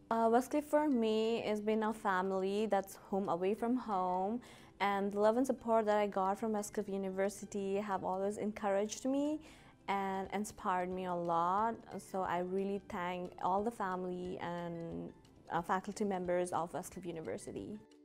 Westcliff for me has been a family that's home away from home, and the love and support that I got from Westcliff University have always encouraged me and inspired me a lot. So I really thank all the family and faculty members of Westcliff University.